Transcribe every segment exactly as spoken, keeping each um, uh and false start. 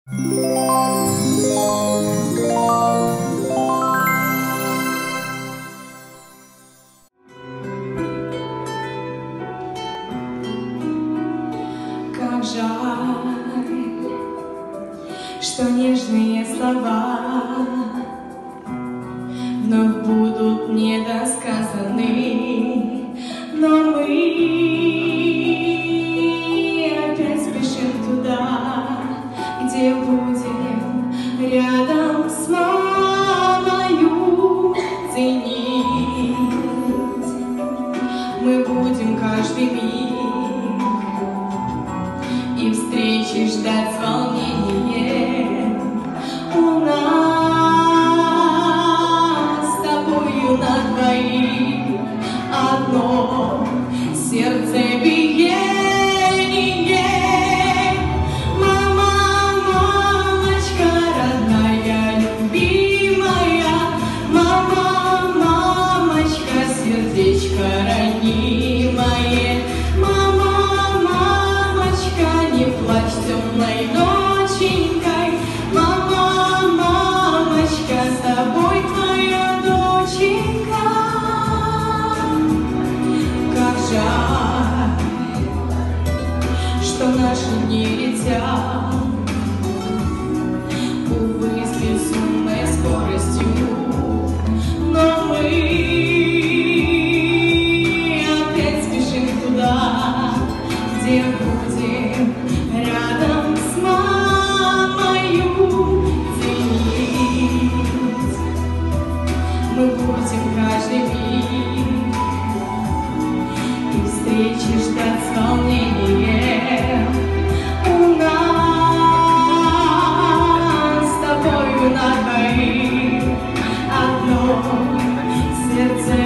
Как жаль, что нежные слова вновь будут недосказаны, но мы опять спешим туда, где будем рядом с мамою ценить. Мы будем каждый миг и встречи ждать с волнением. У нас с тобою на двоих одно сердце биение. Мама, мамочка родная, любимая, мама, мамочка, сердечко ранимое. Мама, мамочка, не плачь темной ноченькой. Мама, мамочка, с тобой твоя доченька. Как жаль, что наши дни летят, увы, с безумной скоростью, но мы опять спешим туда, где будем рядом с мамою ценить. Мы будем каждый миг и встречи ждать с волнением. У нас с тобою на двоих одно сердце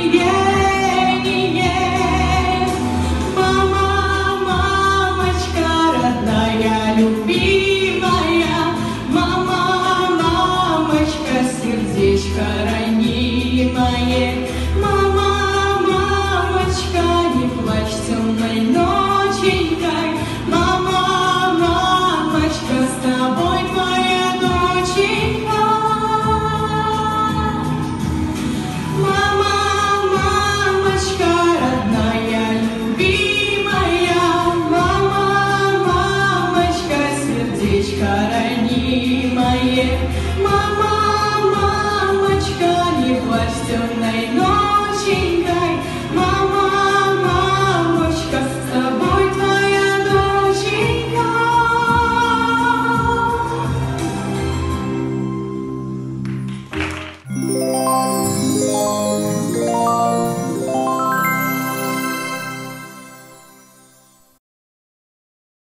биение. Мама, мамочка родная, любимая, мама, мамочка, сердечко ранимое. Мама, мамочка, не плачь темной ноченькой. Мама, мамочка, с тобой твоя доченька. Мама, мамочка родная, любимая, мама, мамочка, сердечко ранимое. Мама, мамочка, не плачь темной ноченькой.